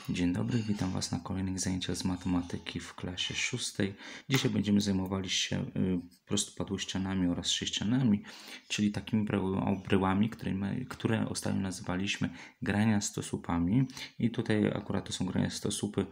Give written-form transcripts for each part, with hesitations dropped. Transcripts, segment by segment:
Dzień dobry, witam Was na kolejnych zajęciach z matematyki w klasie 6. Dzisiaj będziemy zajmowali się prostopadłościanami oraz sześcianami, czyli takimi bryłami, które ostatnio nazywaliśmy graniastosłupami. I tutaj akurat to są graniastosłupy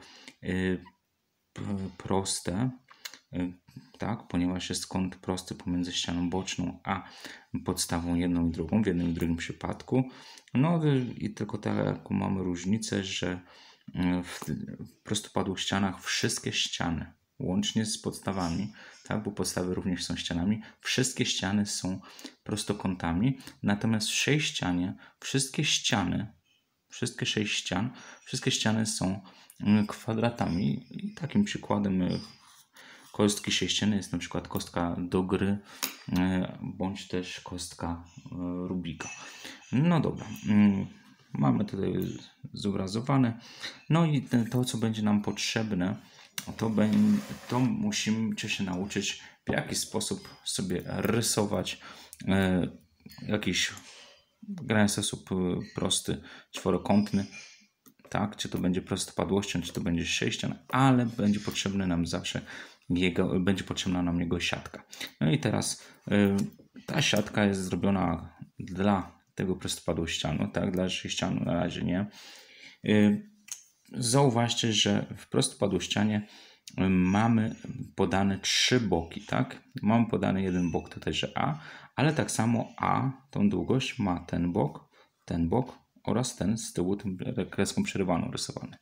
proste, tak, ponieważ jest kąt prosty pomiędzy ścianą boczną a podstawą jedną i drugą, w jednym i drugim przypadku. No i tylko taką mamy różnicę, że w prostopadłych ścianach wszystkie ściany, łącznie z podstawami, tak, bo podstawy również są ścianami, wszystkie ściany są prostokątami, natomiast w sześcianie wszystkie ściany są kwadratami. I takim przykładem kostki sześcienne jest na przykład kostka do gry, bądź też kostka Rubika. No dobra, mamy tutaj zobrazowane. No i to, co będzie nam potrzebne, to musimy się nauczyć, w jaki sposób sobie rysować jakiś graniastosłup prosty, czworokątny, tak, czy to będzie prostopadłością, czy to będzie sześcian, ale będzie potrzebny nam zawsze będzie potrzebna nam jego siatka. No i teraz ta siatka jest zrobiona dla tego prostopadłościanu, tak, dla sześcianu na razie nie. Zauważcie, że w prostopadłościanie mamy podane 3 boki, tak? Mamy podany jeden bok tutaj, że A, ale tak samo A, tą długość ma ten bok oraz ten z tyłu, tym kreską przerywaną rysowany.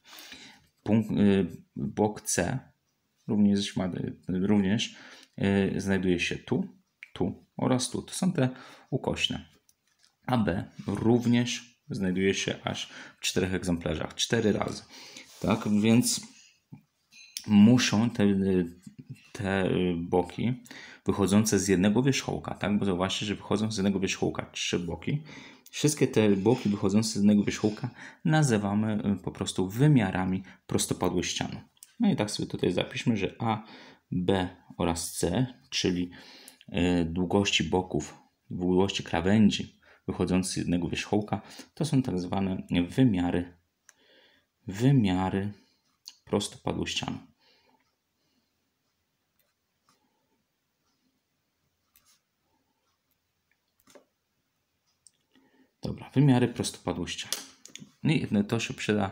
Bok C również znajduje się tu oraz tu. To są te ukośne. A B również znajduje się aż w 4 egzemplarzach, 4 razy. Tak, więc muszą te boki wychodzące z jednego wierzchołka, tak, bo zauważcie, że wychodzą z jednego wierzchołka 3 boki. Wszystkie te boki wychodzące z jednego wierzchołka nazywamy po prostu wymiarami prostopadłościanu. No i tak sobie tutaj zapiszmy, że A, B oraz C, czyli długości boków, długości krawędzi wychodzące z jednego wierzchołka, to są tak zwane wymiary prostopadłościanu. Dobra, wymiary prostopadłościanu. I to się przyda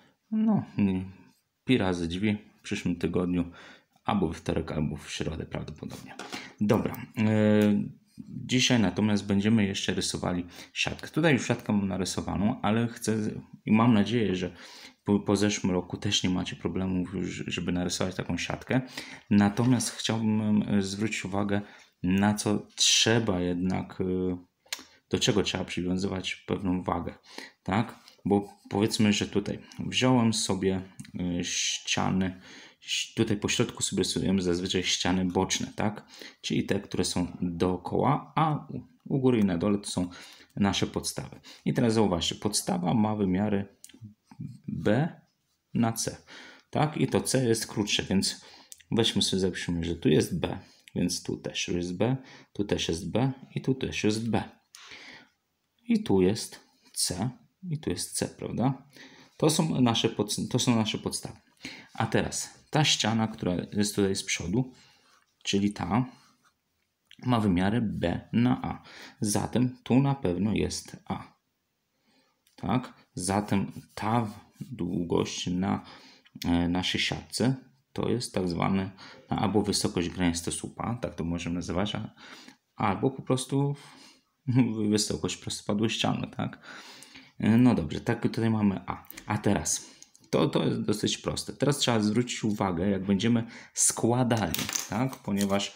pi razy drzwi w przyszłym tygodniu, albo we wtorek, albo w środę prawdopodobnie. Dobra, dzisiaj natomiast będziemy jeszcze rysowali siatkę. Tutaj już siatkę mam narysowaną, ale chcę i mam nadzieję, że po zeszłym roku też nie macie problemów, żeby narysować taką siatkę. Natomiast chciałbym zwrócić uwagę, na co trzeba jednak, do czego trzeba przywiązywać pewną wagę, tak? Bo powiedzmy, że tutaj wziąłem sobie ściany, tutaj po środku sobie rysujemy zazwyczaj ściany boczne, tak? Czyli te, które są dookoła, a u góry i na dole to są nasze podstawy. I teraz zauważcie, podstawa ma wymiary B na C, tak? I to C jest krótsze, więc weźmy sobie, zapiszmy, że tu jest B, więc tu też jest B, tu też jest B i tu też jest B. I tu jest C i tu jest C, prawda? To są nasze podstawy. A teraz ta ściana, która jest tutaj z przodu, czyli ta, ma wymiary B na A. Zatem tu na pewno jest A. Tak? Zatem ta długość na naszej siatce to jest tak zwany albo wysokość graniastosłupa, tak to możemy nazywać, albo po prostu wysokość prostopadłościanu, tak? No dobrze, tak tutaj mamy A. A teraz, to jest dosyć proste. Teraz trzeba zwrócić uwagę, jak będziemy składali, tak? Ponieważ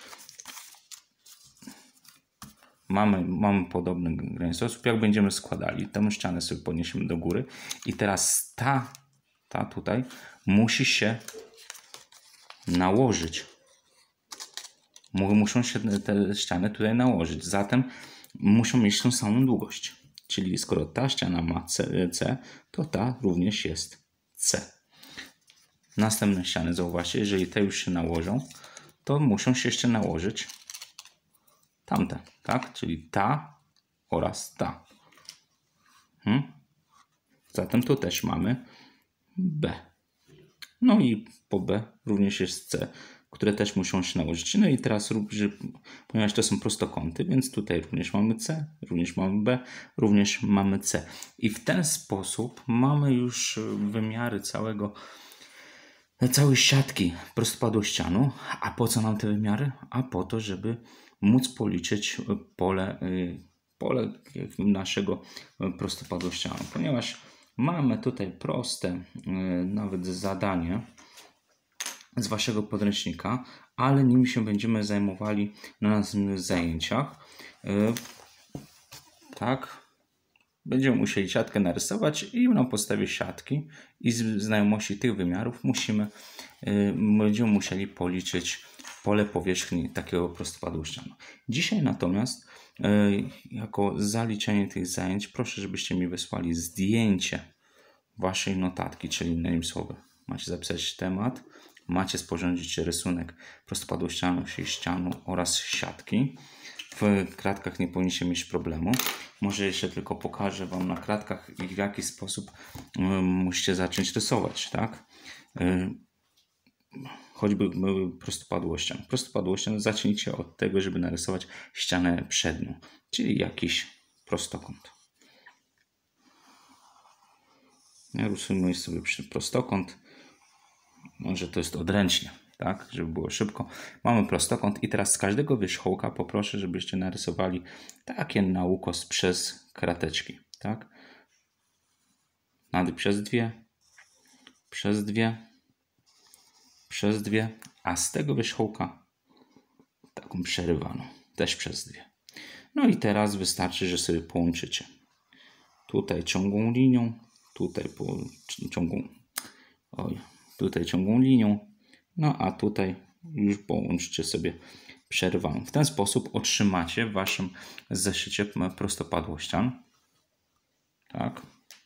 mamy podobny graniastosłup, jak będziemy składali, tę ścianę sobie podniesiemy do góry i teraz ta tutaj musi się nałożyć. Muszą się te ściany tutaj nałożyć, zatem muszą mieć tą samą długość. Czyli skoro ta ściana ma C, to ta również jest C. Następne ściany, zauważcie, jeżeli te już się nałożą, to muszą się jeszcze nałożyć tamte, tak? Czyli ta oraz ta. Zatem tu też mamy B. No i po B również jest C, które też muszą się nałożyć. No i teraz, ponieważ to są prostokąty, więc tutaj również mamy C, również mamy B, również mamy C. I w ten sposób mamy już wymiary całej siatki prostopadłościanu. A po co nam te wymiary? A po to, żeby móc policzyć pole naszego prostopadłościanu. Ponieważ mamy tutaj proste nawet zadanie z waszego podręcznika, ale nim się będziemy zajmowali na następnych zajęciach. Tak. Będziemy musieli siatkę narysować i na podstawie siatki i znajomości tych wymiarów będziemy musieli policzyć pole powierzchni takiego prostopadłościanu. Dzisiaj natomiast jako zaliczenie tych zajęć proszę, żebyście mi wysłali zdjęcie waszej notatki, czyli innymi słowy macie zapisać temat, macie sporządzić rysunek prostopadłościanu, sześcianu oraz siatki. W kratkach nie powinniście mieć problemu. Może jeszcze tylko pokażę wam na kratkach i w jaki sposób musicie zacząć rysować, tak? Choćby prostopadłością. Prostopadłością zacznijcie od tego, żeby narysować ścianę przednią, czyli jakiś prostokąt. Ja rysuję sobie prostokąt. Może to jest odręcznie, tak, żeby było szybko. Mamy prostokąt i teraz z każdego wierzchołka poproszę, żebyście narysowali takie na ukos przez krateczki, tak. Przez dwie, a z tego wierzchołka taką przerywaną, też przez dwie. No i teraz wystarczy, że sobie połączycie. Tutaj ciągłą linią, tutaj ciągłą linią, no a tutaj już połączcie sobie przerywaną. W ten sposób otrzymacie w waszym zeszycie prostopadłościan. Tak.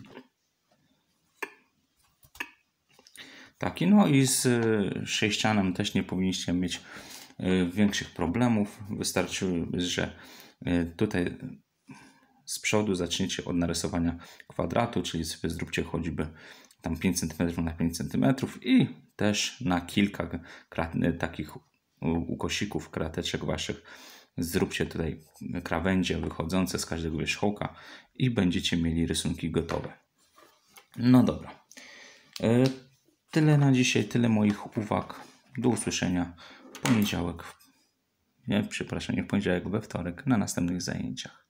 Taki, no i z sześcianem też nie powinniście mieć większych problemów. Wystarczy, że tutaj z przodu zaczniecie od narysowania kwadratu, czyli sobie zróbcie choćby tam 5 cm na 5 cm i też na kilka takich ukosików, krateczek waszych zróbcie tutaj krawędzie wychodzące z każdego wierzchołka i będziecie mieli rysunki gotowe. No dobra. Tyle na dzisiaj, tyle moich uwag. Do usłyszenia w poniedziałek, we wtorek na następnych zajęciach.